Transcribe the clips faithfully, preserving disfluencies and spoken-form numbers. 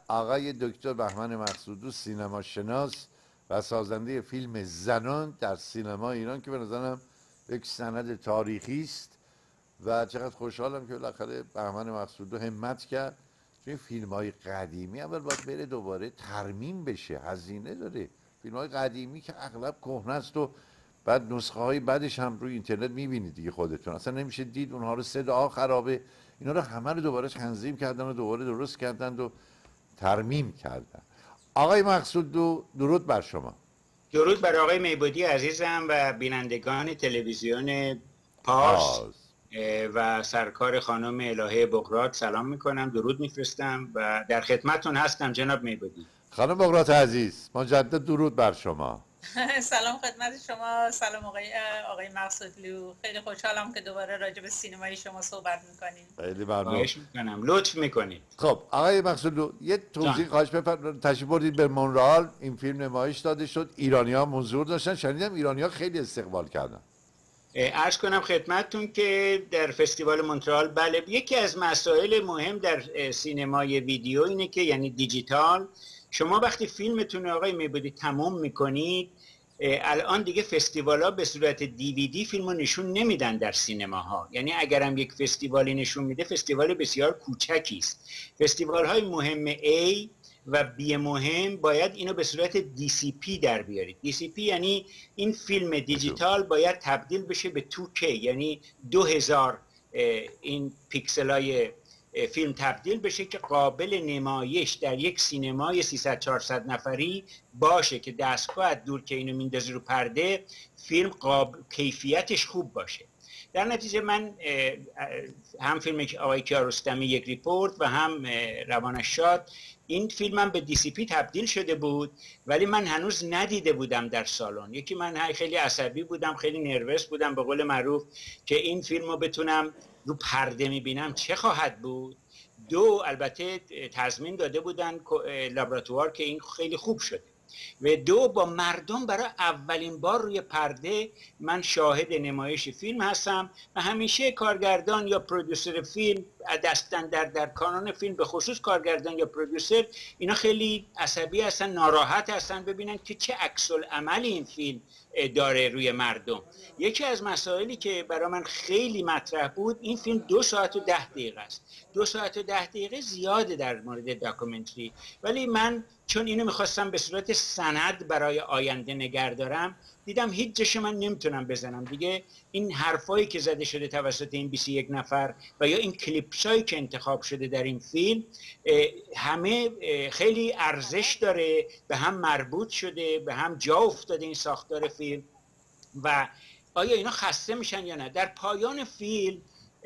آقای دکتر بهمن مقصودلو، سینما شناس و سازنده فیلم زنان در سینما ایران که به نظرم یک سند تاریخی است و چقدر خوشحالم که بالاخره بهمن مقصودلو همت کرد توی فیلم های قدیمی اول باید بره دوباره ترمیم بشه، هزینه داره. فیلم های قدیمی که اغلب کهنه است و بعد نسخه های بعدش هم روی اینترنت میبینید دیگه خودتون، اصلا نمیشه دید، اونها رو صدا خرابه، اینا رو همه رو دوباره تنظیم کردن و دوباره درست کردن و ترمیم کردن. آقای مقصودلو درود بر شما. درود بر آقای میبودی عزیزم و بینندگان تلویزیون پارس و سرکار خانم الهه بقراط سلام میکنم، درود میفرستم و در خدمتون هستم جناب میبودی. خانم بقراط عزیز مجدد درود بر شما. سلام خدمت شما. سلام آقای آقای مقصودلو، خیلی خوشحالم که دوباره راجع به سینمای شما صحبت میکنیم. خیلی ممنون. خواهش میکنم، لطف میکنید. خب آقای مقصودلو یه توضیح خواهش بفرمایید. تشریف بردید به مونرال، این فیلم نمایش داده شد، ایرانی‌ها حضور داشتن، شنیدم ایرانی‌ها خیلی استقبال کردن. عرض کنم خدمتتون که در فستیوال مونترال بله، یکی از مسائل مهم در سینمای ویدیو اینه که یعنی دیجیتال، شما وقتی فیلمتون آقای میبودی تموم میکنید، الان دیگه فستیوال ها به صورت دیویدی فیلمو نشون نمیدن در سینماها. یعنی اگرم یک فستیوالی نشون میده، فستیوال بسیار کوچکی است. فستیوال های مهم A و B مهم باید اینو به صورت دی سی پی در بیارید. دی سی پی یعنی این فیلم دیجیتال باید تبدیل بشه به تو کی، یعنی دو هزار این پیکسل های فیلم تبدیل بشه که قابل نمایش در یک سینمای سیصد چهارصد نفری باشه که دستگاه از دور که اینو میندازی رو پرده، فیلم قاب... کیفیتش خوب باشه. در نتیجه من هم فیلم آقای کیارستمی یک ریپورت و هم روانش شاد، این فیلمم به دی سی پی تبدیل شده بود ولی من هنوز ندیده بودم در سالن. یکی من خیلی عصبی بودم، خیلی نروس بودم به قول معروف که این فیلمو بتونم رو پرده میبینم چه خواهد بود. دو البته تضمین داده بودن لابراتوار که این خیلی خوب شده و دو با مردم برای اولین بار روی پرده من شاهد نمایش فیلم هستم و همیشه کارگردان یا پرودوسر فیلم دستن در در کانون فیلم، به خصوص کارگردان یا پرودوسر، اینا خیلی عصبی هستن، ناراحت هستن ببینن که چه عکس العملی این فیلم داره روی مردم. یکی از مسائلی که برای من خیلی مطرح بود، این فیلم دو ساعت و ده دقیقه است. دو ساعت و ده دقیقه زیاده در مورد داکومنتری، ولی من چون اینو میخواستم به صورت سند برای آینده نگه دارم، دیدم هیچ جش من نمیتونم بزنم دیگه. این حرفایی که زده شده توسط این بیست و یک نفر و یا این کلیپسایی که انتخاب شده در این فیلم، همه خیلی ارزش داره، به هم مربوط شده، به هم جا افتاده این ساختار فیلم و آیا اینا خسته میشن یا نه. در پایان فیلم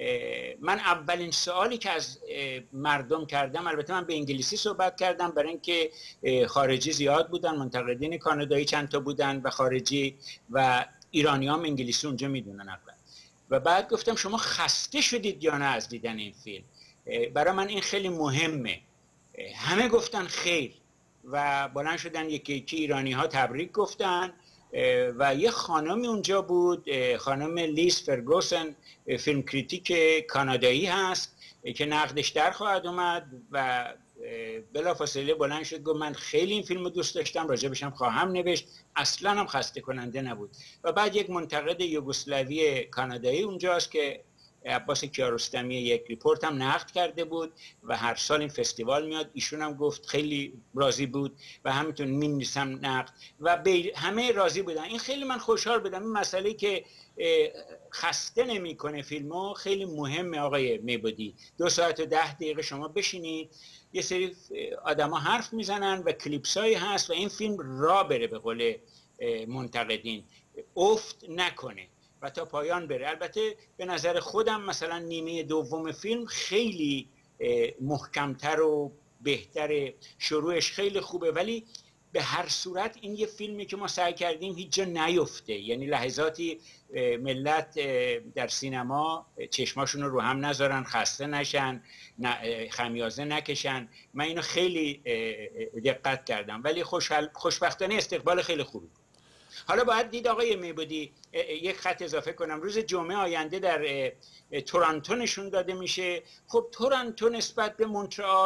من اولین سوالی که از مردم کردم، البته من به انگلیسی صحبت کردم برای اینکه خارجی زیاد بودن، منتقدین کانادایی چند تا بودن و خارجی و ایرانی هم انگلیسی اونجا میدونن اول، و بعد گفتم شما خسته شدید یا نه از دیدن این فیلم؟ برای من این خیلی مهمه. همه گفتن خیر و بلند شدن یکی یکی ایرانی ها تبریک گفتن و یه خانمی اونجا بود، خانم لیز فرگوسن، فیلم کریتیک کانادایی هست که نقدش در خواهد اومد و بلافاصله بلند شد گفت من خیلی این فیلم رو دوست داشتم، راجبش هم خواهم نوشت، اصلا هم خسته کننده نبود. و بعد یک منتقد یوگسلاوی کانادایی اونجاست که عباس کیارستمی یک ریپورت هم نقد کرده بود و هر سال این فستیوال میاد، ایشون هم گفت خیلی راضی بود و همینطور می‌نویسم نقد و همه راضی بودن. این خیلی من خوشحال بودم. این مسئله که خسته نمیکنه فیلمو خیلی مهمه آقای میبودی. دو ساعت و ده دقیقه شما بشینید، یه سری آدما حرف میزنن و کلیپسایی هست و این فیلم را بره، به قول منتقدین افت نکنه و تا پایان بره. البته به نظر خودم مثلا نیمه دوم فیلم خیلی محکمتر و بهتره، شروعش خیلی خوبه، ولی به هر صورت این یه فیلمی که ما سعی کردیم هیچ جا نیفته. یعنی لحظاتی ملت در سینما چشماشون رو هم نذارن، خسته نشن، خمیازه نکشن. من اینو خیلی دقت کردم ولی خوشبختانه استقبال خیلی خوبی بود. حالا باید دید آقای میبودی، یک خط اضافه کنم، روز جمعه آینده در تورنتو نشون داده میشه. خب تورنتو نسبت به مونترال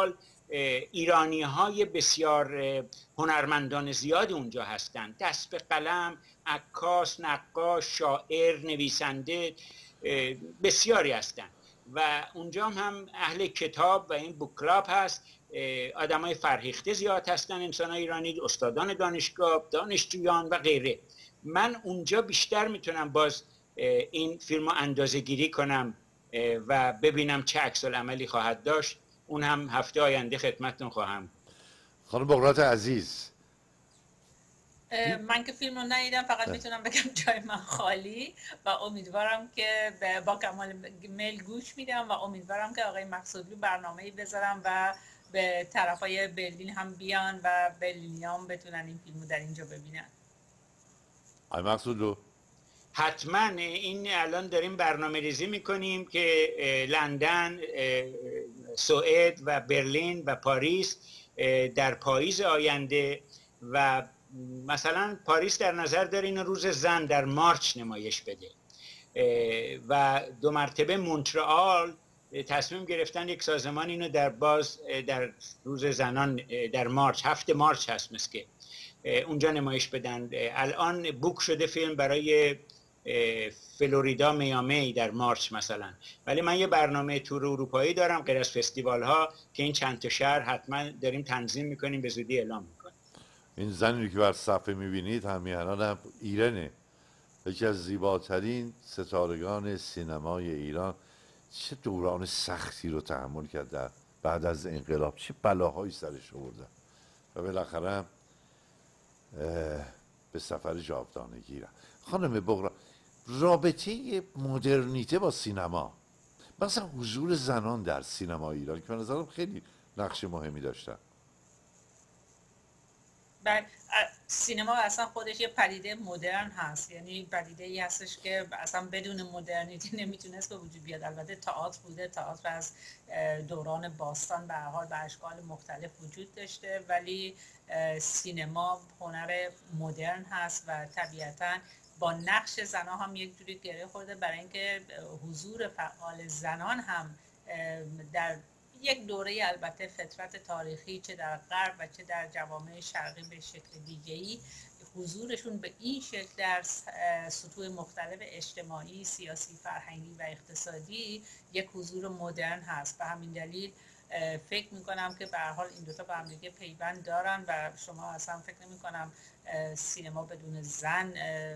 ایرانی های بسیار هنرمندان زیاد اونجا هستند، دست به قلم، عکاس، نقاش، شاعر، نویسنده بسیاری هستند و اونجا هم اهل کتاب و این بوک کلاب هست، آدمای فرهیخته زیاد هستن، انسانای ایرانی، استادان دانشگاه، دانشجویان و غیره. من اونجا بیشتر میتونم باز این فیلم رو اندازه گیری کنم و ببینم چه عکس العملی خواهد داشت. اون هم هفته آینده خدمتتون خواهم. خانم بقراط عزیز، من که فیلم رو ندیدم، فقط میتونم بگم جای من خالی و امیدوارم که با کمال میل گوش میدم و امیدوارم که آقای مقصودلو برنامه‌ای بذارم و به طرفای برلین هم بیان و برلینیان بتونن این فیلم رو در اینجا ببینن. آقای مقصودلو، حتما این الان داریم برنامه ریزی میکنیم که لندن، سوئد و برلین و پاریس در پاییز آینده و مثلا پاریس در نظر داره این روز زن در مارچ نمایش بده و دو مرتبه مونترآل تصمیم گرفتن یک سازمان اینو در باز در روز زنان در مارچ، هفت مارچ هست مسکه، اونجا نمایش بدن. الان بوک شده فیلم برای فلوریدا میامی در مارچ مثلا، ولی من یه برنامه تور اروپایی دارم غیر از فستیوال ها که این چند تا شهر حتما داریم تنظیم میکنیم، به زودی اعلام میکنیم. این زنی که بر صفحه میبینید همیهنان هم ایرانه، یکی از زیباترین ستارگان سینمای ایران. چه دوران سختی رو تحمل کرد در بعد از انقلاب، چه بلاهایی سرش آوردن و بالاخره به سفر جاودانگی رفت. خانم بقراط، رابطه مدرنیته با سینما، مثلا حضور زنان در سینما ایران که به نظرم خیلی نقش مهمی داشتن. بله، سینما اصلا خودش یه پدیده مدرن هست، یعنی پدیده ای هستش که اصلا بدون مدرنیتی نمیتونست به وجود بیاد. البته تئاتر بوده، تئاتر از دوران باستان به هر حال به اشکال مختلف وجود داشته، ولی سینما هنر مدرن هست و طبیعتاً با نقش زنان هم یک جوری گره خورده، برای اینکه حضور فعال زنان هم در یک دوره البته فطرت تاریخی چه در غرب و چه در جوامع شرقی به شکل دیگه‌ای حضورشون به این شکل در سطوح مختلف اجتماعی، سیاسی، فرهنگی و اقتصادی یک حضور مدرن هست. به همین دلیل فکر میکنم که به هر حال این دوتا با هم دیگه پیوند دارن و شما اصلا فکر نمیکنم سینما بدون زن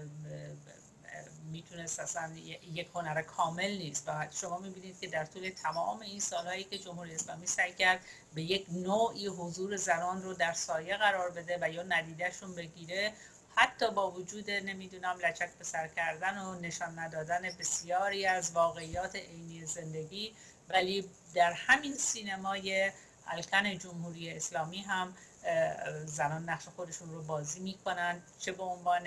میتونست اصلا یک هنر کامل نیست. و شما میبینید که در طول تمام این سالهایی که جمهوری اسلامی سعی کرد به یک نوعی حضور زنان رو در سایه قرار بده و یا ندیدهشون بگیره، حتی با وجود نمیدونم لچک به سر کردن و نشان ندادن بسیاری از واقعیات عینی زندگی، ولی در همین سینمای الکن جمهوری اسلامی هم زنان نقش خودشون رو بازی میکنن، چه به عنوان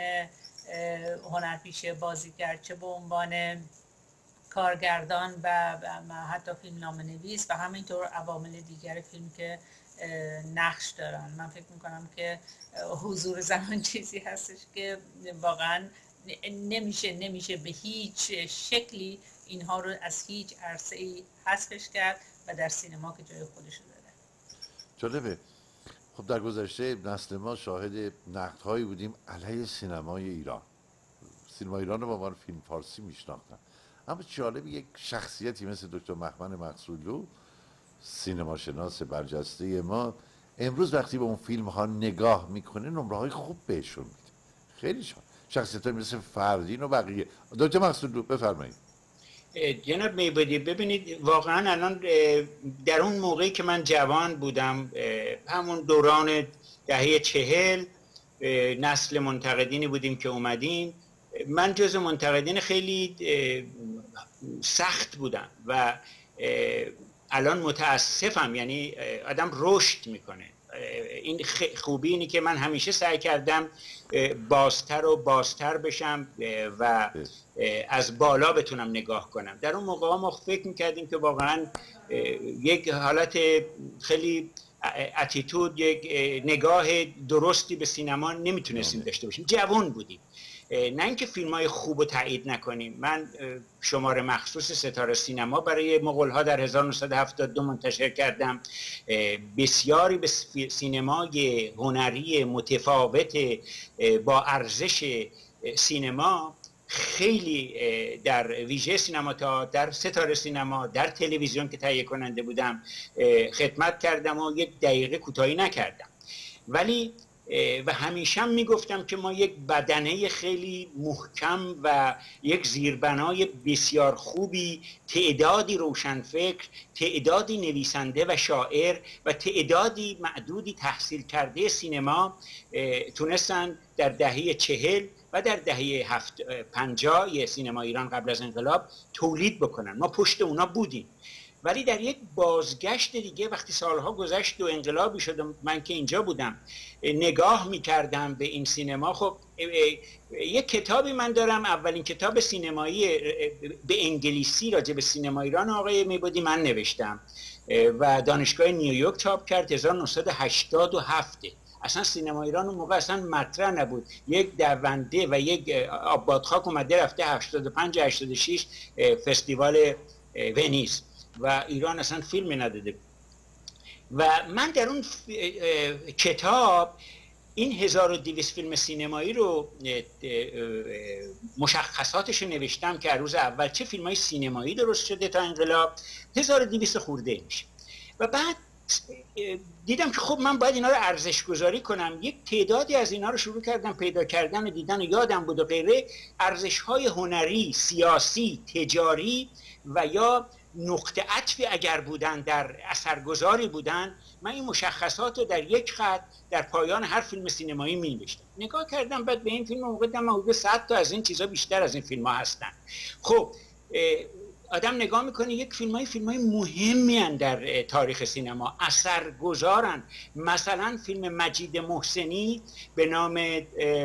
هنرپیشه، بازیگر، چه به عنوان کارگردان و حتی فیلمنامه نویس و همینطور عوامل دیگر فیلم که نقش دارن. من فکر میکنم که حضور زنان چیزی هستش که واقعا نمیشه نمیشه به هیچ شکلی اینها رو از هیچ عرصه‌ای حذفش کرد و در سینما که جای خودش رو داره. جالبه. خب در گذشته نسل ما شاهد نقدهایی بودیم علیه سینمای ایران. سینما ایران رو با عنوان فیلم فارسی میشناختن، اما جالب یک شخصیتی مثل دکتر مهمن مقصودلو، سینما شناس برجسته ما، امروز وقتی به اون فیلم ها نگاه میکنه نمره های خوب بهشون میده. خیلی شان شخصیت های مثل فردین و بقیه. دکتر مقصودلو بفرمایید. جناب میبودی ببینید واقعا الان در اون موقعی که من جوان بودم، همون دوران دهه چهل، نسل منتقدینی بودیم که اومدیم. من جز منتقدین خیلی سخت بودم و الان متاسفم، یعنی آدم رشد میکنه. این خوبی اینی که من همیشه سعی کردم بازتر و بازتر بشم و از بالا بتونم نگاه کنم. در اون موقع ما فکر میکردیم که واقعا یک حالت خیلی اتیتود، یک نگاه درستی به سینما نمیتونستیم داشته باشیم. جوان بودیم. نه اینکه فیلم های خوب رو تایید نکنیم. من شماره مخصوص ستاره سینما برای مغول‌ها در هزار و نهصد و هفتاد و دو منتشر کردم. بسیاری به سینمای هنری متفاوت با ارزش سینما، خیلی در ویژه سینما تئاتر، در ستاره سینما، در تلویزیون که تهیه کننده بودم خدمت کردم و یک دقیقه کوتاهی نکردم. ولی و همیشه میگفتم که ما یک بدنه خیلی محکم و یک زیربنای بسیار خوبی، تعدادی روشنفکر، تعدادی نویسنده و شاعر و تعدادی معدودی تحصیل کرده سینما تونستن در دهه چهل و در دهه هفت پنجاه سینما ایران قبل از انقلاب تولید بکنن. ما پشت اونا بودیم. ولی در یک بازگشت دیگه وقتی سالها گذشت و انقلابی شد، من که اینجا بودم نگاه میکردم به این سینما. خب یک کتابی من دارم، اولین کتاب سینمایی به انگلیسی راجع به سینما ایران آقای میبودی من نوشتم و دانشگاه نیویورک چاپ کرد هزار و نهصد و هشتاد و هفت. اصلا سینما ایران اون موقع اصلا مطرح نبود. یک دونده و یک آبادخاک اومده رفته هشتاد و پنج هشتاد و شش فستیوال ونیز و ایران اصلا فیلمی نداده. و من در اون کتاب این هزار و دویست فیلم سینمایی رو مشخصاتش رو نوشتم که روز اول چه فیلم های سینمایی درست شده تا انقلاب، هزار و دویست خورده میشه. و بعد دیدم که خب من باید اینا رو ارزش گذاری کنم. یک تعدادی از اینا رو شروع کردم پیدا کردن و دیدن و یادم بود و غیره. ارزش های هنری، سیاسی، تجاری و یا نقطه عطفی اگر بودن در اثرگذاری بودن، من این مشخصات رو در یک خط در پایان هر فیلم سینمایی می نوشتم. نگاه کردم بعد به این فیلم موقع دیدم حدود صد تا از این چیزا بیشتر از این فیلم ها هستن. خب آدم نگاه میکنه یک فیلم های فیلم های مهمی هن در تاریخ سینما، اثرگذارن. مثلا فیلم مجید محسنی به نام اه اه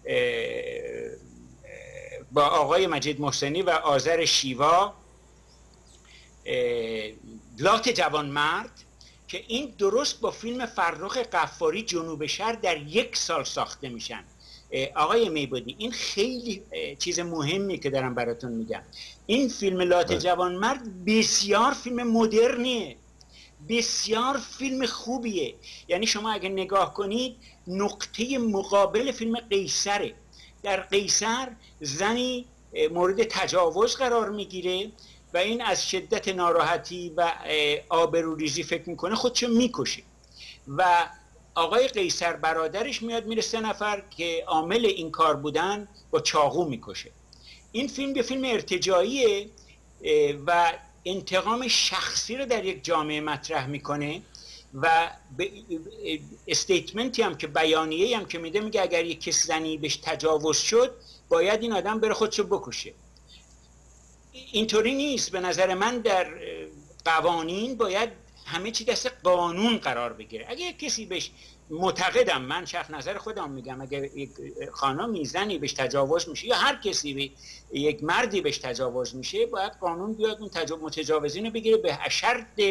با آقای مجید محسنی و آذر شیوا، لات جوانمرد، که این درست با فیلم فرخ غفاری جنوب شهر در یک سال ساخته میشن. آقای میبودی این خیلی چیز مهمی که دارم براتون میگم. این فیلم لات جوانمرد بسیار فیلم مدرنیه، بسیار فیلم خوبیه. یعنی شما اگه نگاه کنید نقطه مقابل فیلم قیصره. در قیصر زنی مورد تجاوز قرار میگیره و این از شدت ناراحتی و آبروریزی فکر میکنه خودشو میکشه و آقای قیصر برادرش میاد میره سه نفر که عامل این کار بودن با چاقو میکشه. این فیلم یه فیلم ارتجاعیه و انتقام شخصی رو در یک جامعه مطرح میکنه و استیتمنتی هم که بیانیه‌ای هم که میده، میگه اگر یک کس زنی بهش تجاوز شد باید این آدم بره خودشو بکشه. اینطوری نیست. به نظر من در قوانین باید همه چی دست قانون قرار بگیره. اگه یک کسی بهش معتقدم، من شخص نظر خودم میگم، اگه یک خانمی زنی بهش تجاوز میشه یا هر کسی به یک مردی بهش تجاوز میشه، باید قانون بیاد اون متجاوزین رو بگیره، به شرط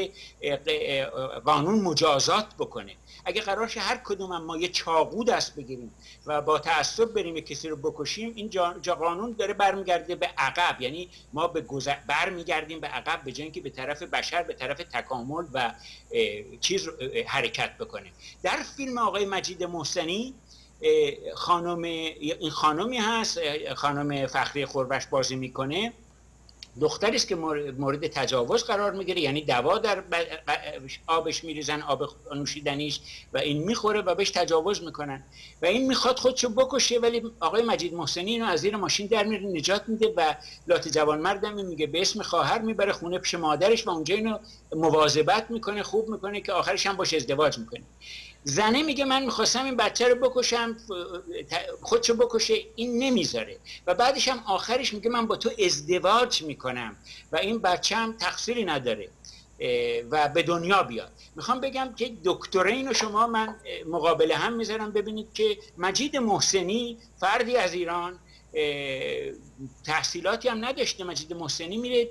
قانون مجازات بکنه. اگه قرارشه هر کدوم ما یه چاقو دست بگیریم و با تعصب بریم یک کسی رو بکشیم، این جا, جا قانون داره برمیگرده به عقب. یعنی ما به گذر برمیگردیم به عقب به جای اینکه به طرف بشر، به طرف تکامل و چیز حرکت بکنه. در فیلم آقای مجید محسنی خانم، این خانمی هست، خانم فخری خوربش بازی میکنه، دختری است که مورد تجاوز قرار میگیره، یعنی دوا در آبش میریزن، آب نوشیدنیش، و این میخوره و بهش تجاوز میکنن و این میخواد خودشو بکشه، ولی آقای مجید محسنی اینو از زیر ماشین در میاره نجات میده و لات جوانمردم میگه به اسم خواهر میبره خونه پیش مادرش و اونجا اینو مواظبت میکنه، خوب میکنه که آخرش هم باش ازدواج میکنه. زنه میگه من میخواستم این بچه رو بکشم، خودشو بکشه، این نمیذاره و بعدش هم آخرش میگه من با تو ازدواج میکنم و این بچه هم تقصیری نداره و به دنیا بیاد. میخوام بگم که دکترین و شما من مقابل هم میذارم ببینید که مجید محسنی فردی از ایران، تحصیلاتی هم نداشته، مجید محسنی میره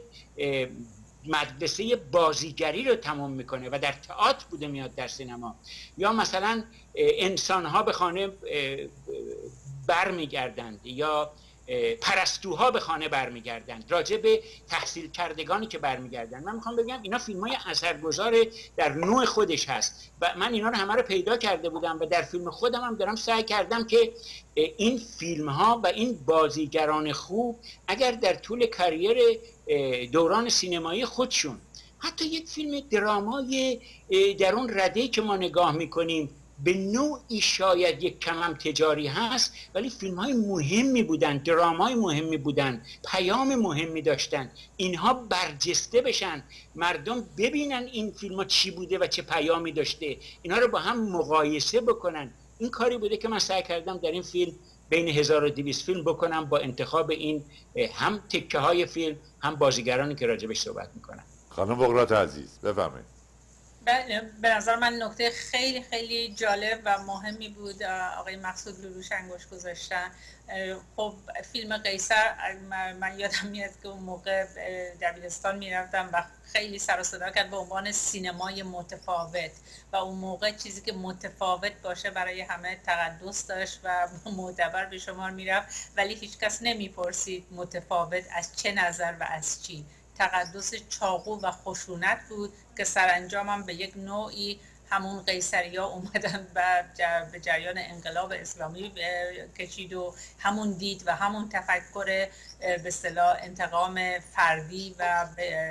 مدرسه بازیگری رو تمام میکنه و در تئاتر بوده میاد در سینما. یا مثلا انسانها به خانه برمیگردند یا پرستوها به خانه برمیگردند، راجع به تحصیل کردگانی که برمیگردند. من میخوام بگم اینا فیلم های اثرگذار در نوع خودش هست و من اینا رو همه رو پیدا کرده بودم و در فیلم خودم هم دارم سعی کردم که این فیلم ها و این بازیگران خوب اگر در طول کریر دوران سینمایی خودشون حتی یک فیلم درامای در اون رده‌ای که ما نگاه میکنیم به نوعی شاید یک کمم تجاری هست، ولی فیلم های مهمی بودن، درامای مهمی بودن، پیام مهمی داشتن، اینها برجسته بشن، مردم ببینن این فیلم ها چی بوده و چه پیامی داشته، اینها رو با هم مقایسه بکنن. این کاری بوده که من سعی کردم در این فیلم بین هزار و دویست فیلم بکنم با انتخاب این هم تکه های فیلم هم بازیگرانی که راجبش صحبت میکنن. خانم بقراط عزیز بفرمایید. به نظر من نکته خیلی خیلی جالب و مهمی بود آقای مقصود لولوش انگوش گذاشتن. خب فیلم قیصر من یادم میاد که اون موقع دبیرستان میرفتم و خیلی سر و صدا کرد به عنوان سینمای متفاوت و اون موقع چیزی که متفاوت باشه برای همه تقدس داشت و معتبر به شمار میرفت، ولی هیچ کس نمیپرسید متفاوت از چه نظر و از چی. تقدس چاقو و خشونت بود که سرانجام هم به یک نوعی همون قیصریا اومدن و به جریان انقلاب اسلامی کشید و همون دید و همون تفکر به اصطلاح انتقام فردی و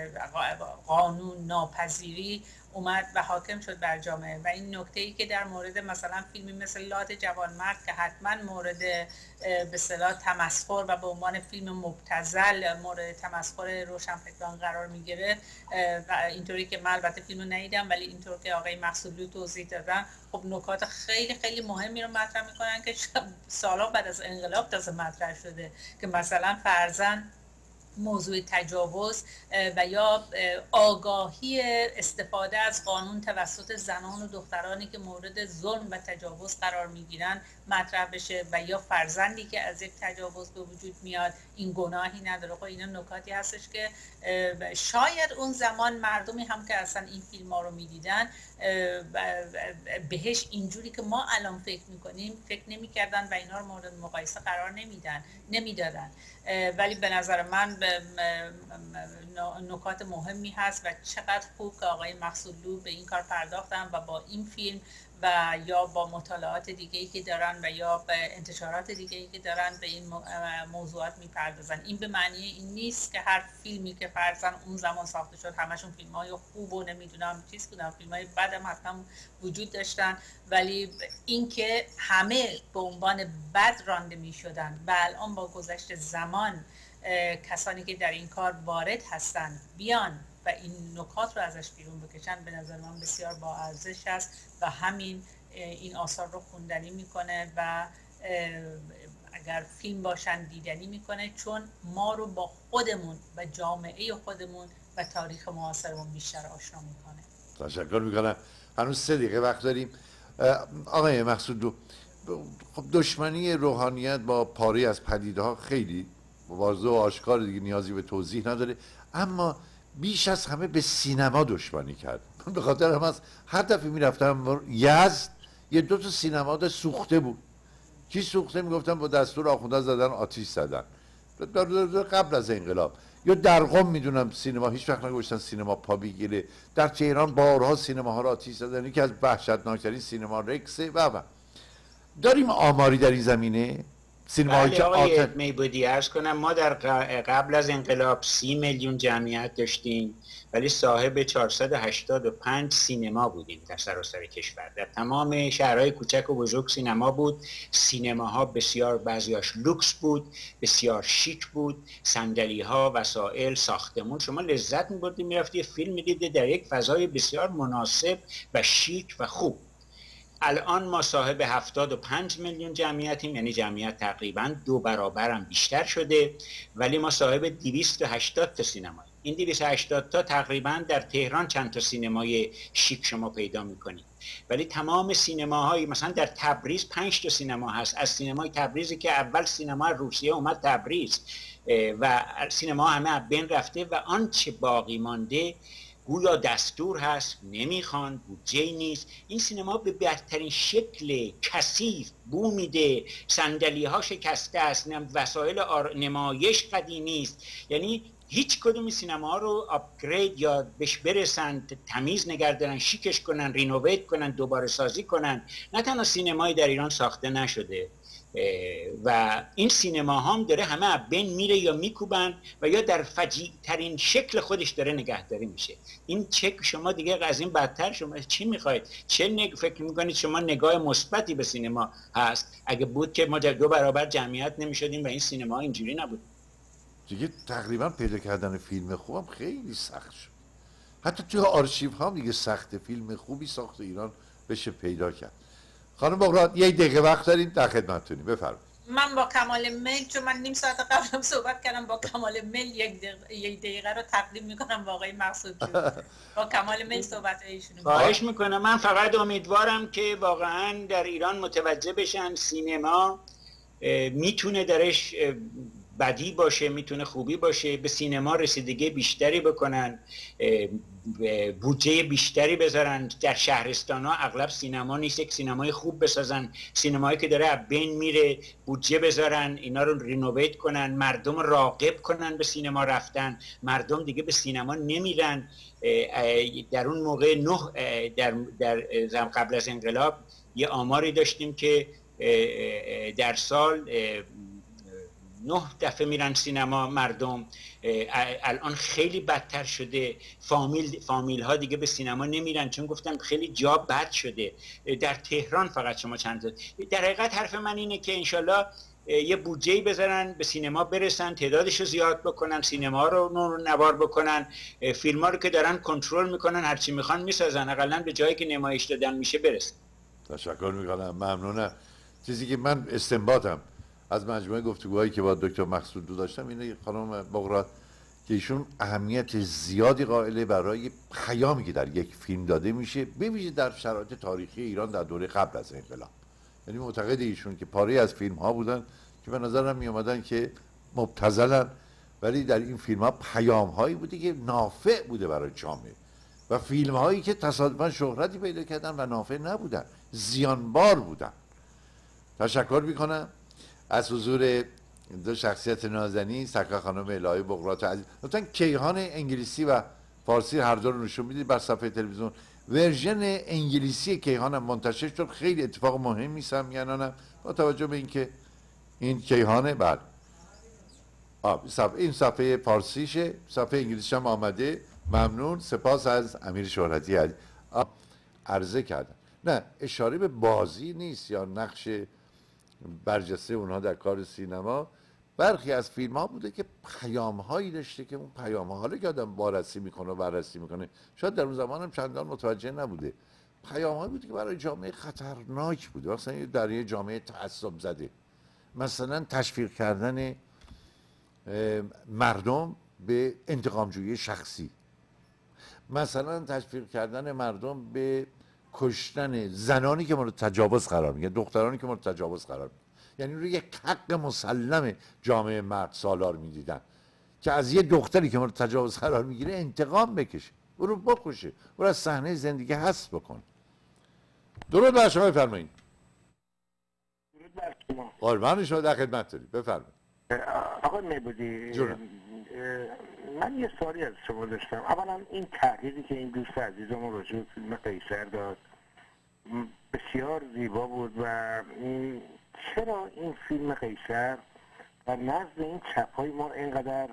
قانون ناپذیری اومد و حاکم شد بر جامعه. و این نکته ای که در مورد مثلا فیلمی مثل لات جوانمرد که حتما مورد به اصطلاح تمسخر و به عنوان فیلم مبتذل مورد تمسخر روشنفکران قرار میگیره و اینطوری که من البته فیلمو ندیدم ولی اینطور که آقای مقصودلو توضیح دادن، خب نکات خیلی خیلی مهمی رو مطرح میکنن که سالا بعد از انقلاب تازه مطرح شده که مثلا فرضاً موضوع تجاوز و یا آگاهی استفاده از قانون توسط زنان و دخترانی که مورد ظلم و تجاوز قرار میگیرن مطرح بشه و یا فرزندی که از یک تجاوز به وجود میاد این گناهی نداره. خب اینا نکاتی هستش که شاید اون زمان مردمی هم که اصلا این فیلم ها رو میدیدن بهش اینجوری که ما الان فکر میکنیم فکر نمیکردن و اینا رو مورد مقایسه قرار نمیدن نمیدادن. ولی به نظر من نکات مهمی هست و چقدر خوب که آقای مقصودلو به این کار پرداختن و با این فیلم و یا با مطالعات دیگه‌ای که دارن و یا به انتشارات دیگه‌ای که دارن به این موضوعات میپردازن. این به معنی این نیست که هر فیلمی که فرضاً اون زمان ساخته شد همشون فیلم‌های خوب و نمیدونم چیز بودن، فیلم‌های بد هم حتما وجود داشتن، ولی اینکه همه به عنوان بد رانده میشدن و الان با گذشت زمان کسانی که در این کار وارد هستن بیان و این نکات رو ازش بیرون بکشن، به نظر من بسیار با ارزش است و همین این آثار رو خوندنی میکنه و اگر فیلم باشن دیدنی میکنه، چون ما رو با خودمون و جامعه خودمون و تاریخ معاصرمون بیشتر آشنا میکنه. تشکر میکنم. هنوز سه دقیقه وقت داریم. آقای مقصودلو، خب دشمنی روحانیت با پاری از پدیده ها خیلی واضح و آشکار دیگه، نیازی به توضیح نداره، اما بیش از همه به سینما دشمنی کرد. به خاطر هم از هر دفعه میرفتم یزد یه دو تا سینما دا سوخته بود. کی سوخته؟ میگفتن با دستور آخونده زدن، آتیش زدن قبل از انقلاب. یا در قم میدونم سینما، هیچ وقت نگوشتن سینما پا بگیره. در تهران بارها سینما ها را آتیش زدن، یکی از وحشتناکترین سینما رکسه و و داریم آماری در این زمینه. سینمایی که آقای میبودی عرض کنم ما در قبل از انقلاب سی میلیون جمعیت داشتیم ولی صاحب چهارصد و هشتاد و پنج سینما بودیم در سراسر کشور. در تمام شهرهای کوچک و بزرگ سینما بود. سینماها بسیار بعضیاش لوکس بود، بسیار شیک بود، صندلی‌ها، وسایل، ساختمون، شما لذت می‌بردید می‌رفتی فیلم می‌دیدید در یک فضای بسیار مناسب و شیک و خوب. الان ما صاحب هفتاد و پنج میلیون جمعیتیم، یعنی جمعیت تقریبا دو برابر هم بیشتر شده، ولی ما صاحب دویست و هشتاد تا سینما. این دویست و هشتاد تا تقریبا در تهران چند تا سینمای شیک شما پیدا میکنید، ولی تمام سینماهای مثلا در تبریز پنج تا سینما هست. از سینمای تبریزی که اول سینما روسیه اومد تبریز و سینما همه بین رفته و آنچه باقی مانده گویا دستور هست، نمیخوان، بودجه نیست. این سینما به بدترین شکل کثیف بو میده، صندلی ها شکسته است، وسایل نمایش قدیمی است. یعنی هیچ کدوم سینما رو آپگرید یا بهش برسن، تمیز نگردارن، شیکش کنن، رینوویت کنن، دوباره سازی کنن. نه تنها سینمایی در ایران ساخته نشده و این سینما هم داره همه بین میره یا میکوبن و یا در فجیع ترین شکل خودش داره نگهداری میشه. این چک شما دیگه از این بدتر شما چی میخواید؟ چه نگ... فکر میکنید شما نگاه مثبتی به سینما هست؟ اگه بود که ما دو برابر جمعیت نمیشدیم و این سینما اینجوری نبود. دیگه تقریبا پیدا کردن فیلم خوبم خیلی سخت شد. حتی توی آرشیو ها دیگه سخت فیلم خوبی ساخت ایران بشه پیدا کرد. خانم بغرات یه دقیقه وقت داریم، در خدمتتونیم، بفرمایید. من با کمال میل، چون من نیم ساعت قبلم صحبت کردم، با کمال میل یک دقیقه, یک دقیقه رو تقدیم میکنم با آقای مقصود جون. با کمال میل صحبت ایشون. خواهش میکنم. من فقط امیدوارم که واقعا در ایران متوجه بشن سینما میتونه درش بدی باشه، میتونه خوبی باشه، به سینما رسیدگی بیشتری بکنن، بودجه بیشتری بذارن. در شهرستان ها اغلب سینما نیست، یک سینمای خوب بسازن، سینمایی که داره از بین میره بودجه بذارن، اینا رو رینوویت کنن، مردم راغب کنن به سینما رفتن. مردم دیگه به سینما نمیرن. در اون موقع نه در, در قبل از انقلاب یه آماری داشتیم که در سال نه دفعه میرن سینما مردم. الان خیلی بدتر شده. فامیل فامیل ها دیگه به سینما نمیرن چون گفتم خیلی جا بد شده. در تهران فقط شما چند تا. در حقیقت حرف من اینه که انشالله یه بودجه‌ای بذارن، به سینما برسن، تعدادش رو زیاد بکنن، سینما رو نور نوار بکنن، فیلم ها رو که دارن کنترل میکنن، هرچی میخوان میسازن، حداقل به جایی که نمایش دادن میشه برسن. تشکر میکنم، ممنونم. چیزی که من استنباطم از مجموعه گفتگوهایی که با دکتر مقصود داشتم اینه خانم بغرات که ایشون اهمیت زیادی قائله برای پیامی که در یک فیلم داده میشه، ببینید در شرایط تاریخی ایران در دوره قبل از انقلاب. یعنی معتقد ایشون که پاره از فیلم ها بودن که به نظرم می اومدن که مبتذلن، ولی در این فیلم ها پیام هایی بوده که نافع بوده برای جامعه و فیلم هایی که تصادفاً شهرتی پیدا کردن و نافع نبودن، زیانبار بودن. تشکر میکنم از حضور دو شخصیت نازنین، سکا خانم الهی بغرات عزیز. لطفاً کیهان انگلیسی و فارسی هر دو رو نشون میدید بر صفحه تلویزیون. ورژن انگلیسی کیهان هم منتشر شد، خیلی اتفاق مهمی سمیانانم با توجه به اینکه این کیهانه. بعد این صفحه فارسیشه، صفحه انگلیسی هم آمده. ممنون، سپاس از امیر شهرتی عزیز. عرضه کردم نه اشاره به بازی نیست یا نقش برجسته اونها در کار سینما. برخی از فیلم ها بوده که پیام هایی داشته که اون پیام ها حالا که آدم بررسی میکنه و بررسی میکنه شاید در اون زمان هم چندان متوجه نبوده، پیام هایی بوده که برای جامعه خطرناک بوده. مثلا در یه جامعه تعصب زده، مثلا تشویق کردن مردم به انتقامجویی شخصی، مثلا تشویق کردن مردم به کشتن زنانی که مورد تجاوز قرار میگیرن، دخترانی که مورد تجاوز قرار میگیرن. یعنی روی یک حق مسلم جامعه مرد سالار میدیدن که از یه دختری که مورد تجاوز قرار میگیره انتقام بکشه، او رو بکشه، او رو از صحنه زندگی حذف بکن. درود بر شما، بفرمایید. درود بر شما. قربان شما، در خدمت دارید، بفرمایید. آقای میبودی، جونم. من یه سوالی از شما داشتم. اولا این تحقیقی که این دوست عزیزمون راجع به فیلم قیصر داد بسیار زیبا بود و این چرا این فیلم قیصر و نزد این چپ‌های ما اینقدر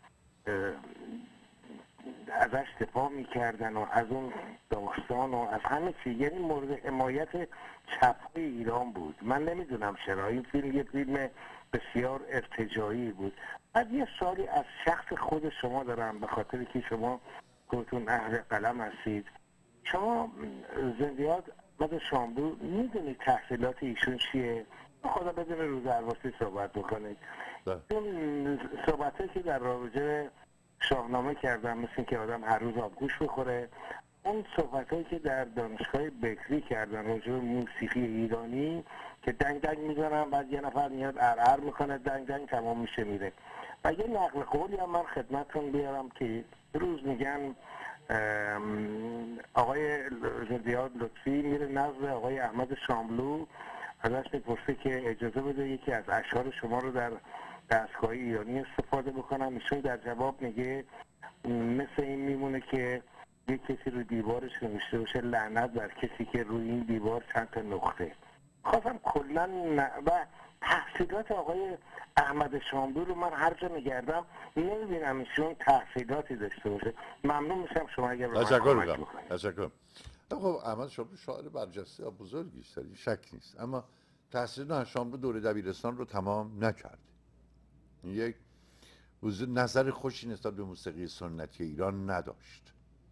ازش دفاع میکردن و از اون داستان و از همه چی، یعنی مورد حمایت چپ‌های ایران بود. من نمیدونم چرا. این فیلم یه فیلم بسیار ارتجاعی بود. بعد یه سوالی از شخص خود شما دارم، به خاطر که شما خودتون اهل قلم هستید. شما زندیات بعد شاملو میدونید تحصیلات ایشون چیه؟ خدا بدون رو درواسی صحبت بکنید. اون صحبتی که در رابطه شاهنامه کردم مثل که آدم هر روز آبگوش بخوره، اون صحبتایی که در دانشگاه بکری کردن راجع به موسیقی ایرانی که دنگ دنگ میزنن، بعد یه نفر میاد ارعر میکنه، دنگ دنگ تمام میشه میره. و یه نقل قولی هم من خدمتتون بیارم که روز میگن آقای زیاد لطفی میره نزد آقای احمد شاملو، ازش میپرسه که اجازه بده یکی از اشعار شما رو در دستگاه ایرانی استفاده بکنم. ایشون در جواب میگه مثل این میمونه که یک کسی رو دیوارش نوشته باشه لعنت بر کسی که روی این دیوار چند تا نقطه. خواستم کلا و تحصیلات آقای احمد شاملو رو من هر جا میگردم نمیبینم ایشون تحصیلاتی داشته باشه. ممنون میشم شما اگر به من کمک بکنید. تشکر. خب احمد شاملو شاعر برجسته و بزرگی است، شک نیست، اما تحصیل شاملو دوره دبیرستان رو تمام نکرد. یک حضور نظر خوشی نسبت به موسیقی سنتی ایران نداشت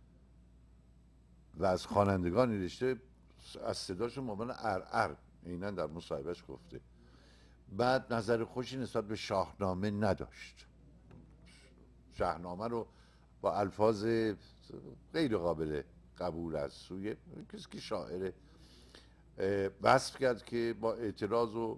و از خوانندگان رشته از صداشون مبان ارعر اینا در مصاحبهش گفته. بعد نظر خوشی نسبت به شاهنامه نداشت. شاهنامه رو با الفاظ غیر قابل قبول از سوی کسی که شاعر وصف کرد که با اعتراض و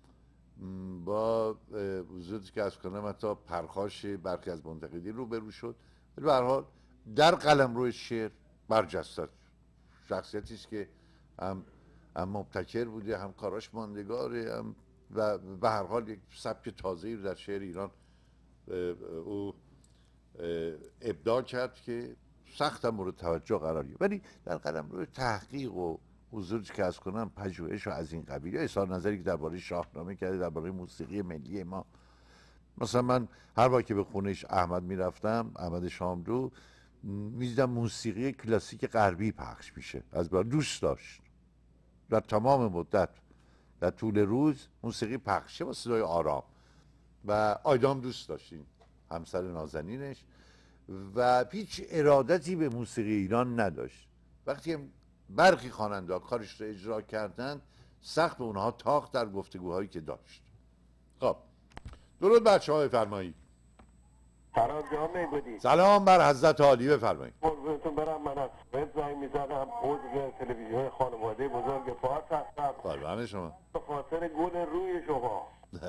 با وجودی که از کنم حتی پرخاش برخی از منتقدین روبرو شد. ولی به هر حال در قلمرو شعر برجسته شخصیتی است که هم هم مبتکر بوده، هم کاراش ماندگاره، هم و به هر حال یک سبک تازه‌ای رو در شعر ایران او ابداع کرد که سخت هم مورد توجه قرار گرفت. ولی در قلمرو تحقیق و حضوری که از کنم پژوهش و از این قبیل یا اظهار نظری که درباره شاهنامه کرده، درباره موسیقی ملی ما، مثلا من هر بار که به خونش احمد میرفتم، احمد شاملو، میدیدم موسیقی کلاسیک غربی پخش میشه، از بار دوست داشت در تمام مدت در طول روز موسیقی پخشه با صدای آرام و آیدام دوست داشتیم همسر نازنینش و هیچ ارادتی به موسیقی ایران نداشت. وقتی برخی خواننده کارش رو اجرا کردن سخت به اونها تاخت در گفتگوهایی که داشت. خب درود بچه ها، بفرمایید. سلام جان میبودی. سلام بر حضرت عالی، بفرمایید. قربونتون برم. من از سوئد زنگ میزنم، عضو تلویزیون خانواده بزرگ فارس هستم. قربان شما. به خاطر گل روی شما.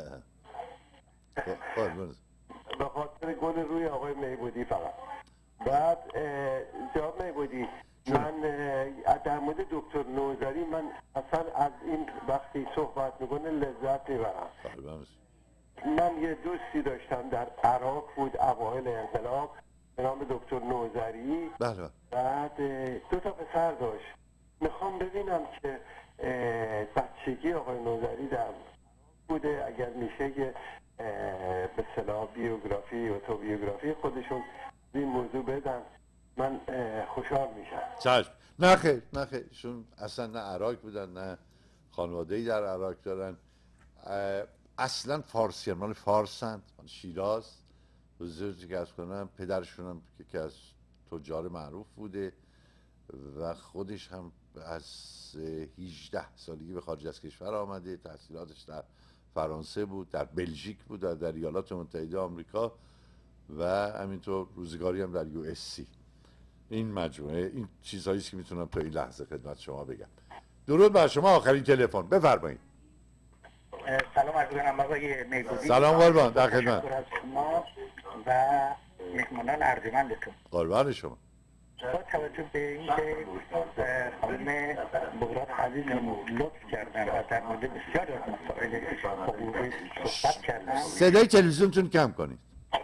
قربان. به خاطر گل روی آقای میبودی فقط. بعد جناب میبودی، من در مورد دکتر نوذری من اصلا از این وقتی صحبت میکنه لذت میبرم. قربان. من یه دوستی داشتم در عراق بود اوایل انقلاب به نام دکتر نوذری. بله. بعد دو تا پسر داشت. میخوام ببینم که بچگی آقای نوذری در بوده، اگر میشه که به اصطلاح بیوگرافی و تو بیوگرافی خودشون این موضوع بدن، من خوشحال میشم. چشم. نه خیر نه خیر، ایشون اصلا نه عراق بودن نه خانواده‌ای در عراق دارن، اصلا فارسی، مال فارسند، مال شیراز. بزرگی که از کنم پدرشون هم که از تجار معروف بوده و خودش هم از هجده سالگی به خارج از کشور آمده. تحصیلاتش در فرانسه بود، در بلژیک بود، در, در ایالات متحده آمریکا و همینطور روزگاری هم در یو اس سی. این مجموعه این چیزهایی است که میتونم تا این لحظه خدمت شما بگم. درود بر شما. آخرین تلفن، بفرمایید. سلام عرض می‌کنم آقای میبودی. سلام قربان، در خدمت. از شما و مهمانان ارجمندتون. قربان شما. با توجه به اینکه خانم بغرات عزیز لطف کردن و در مورد بسیاری از مسائل حقوقی صحبت کردن، صدای تلویزیونتون کم کنید.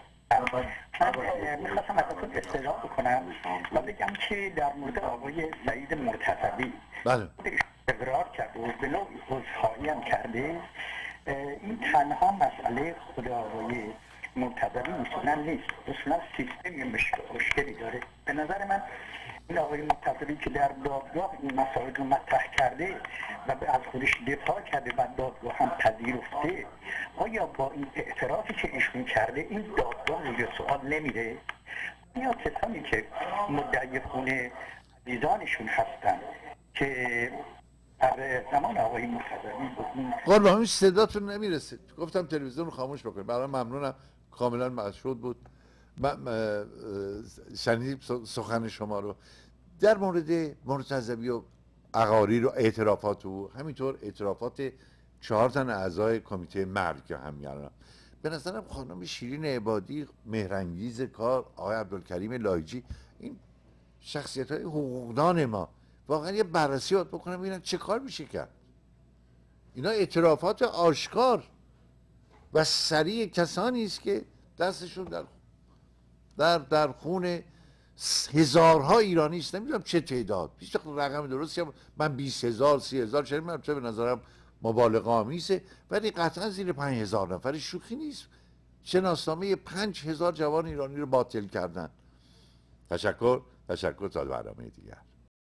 من میخواستم ازتون استدعا بکنم و بگم که در مورد آقای سعید مرتضوی بله اقرار کرد و به نوعی عذرخواهی هم کرده. این تنها مسئله خود آقای مرتضوی اصولا نیست، اصولا سیستمی مشکلی داره. به نظر من این آقای مرتضوی که در دادگاه این مسائل رو مطرح کرده و از خودش دفاع کرده و دادگاه هم پذیرفته، آیا با این اعترافی که ایشون کرده این دادگاه روی سوال نمیره؟ یا کسانی که مدعی خون عزیزانشون هستن که در زمان آقای مرتضوی بود. قربان هیچ صداتون نمیرسید، گفتم تلویزیون رو خاموش بکنید. برای ممنونم، کاملا مشهود بود. شنیدیم سخن شما رو در مورد مرتضوی و اقاریر و اعترافات و همینطور اعترافات چهار تن اعضای کمیته مرگ هم میارم. به نظرم خانم شیرین عبادی، مهرانگیز کار، آقای عبدالکریم لایجی، این شخصیت های حقوقدان ما واقعا یه بررسی باید بکنم ببینم چه کار میشه کرد. اینا اعترافات آشکار و سریع کسانی است که دستشون در در در خون هزارها ایرانی است، نمیدونم چه تعداد، هیچ رقم درستی هم من بیست هزار سی هزار شنیدم، چه به نظرم مبالغه آمیزه، ولی قطعا زیر پنج هزار نفر شوخی نیست. شناسنامه پنج هزار جوان ایرانی رو باطل کردن. تشکر تشکر تا برنامه دیگر.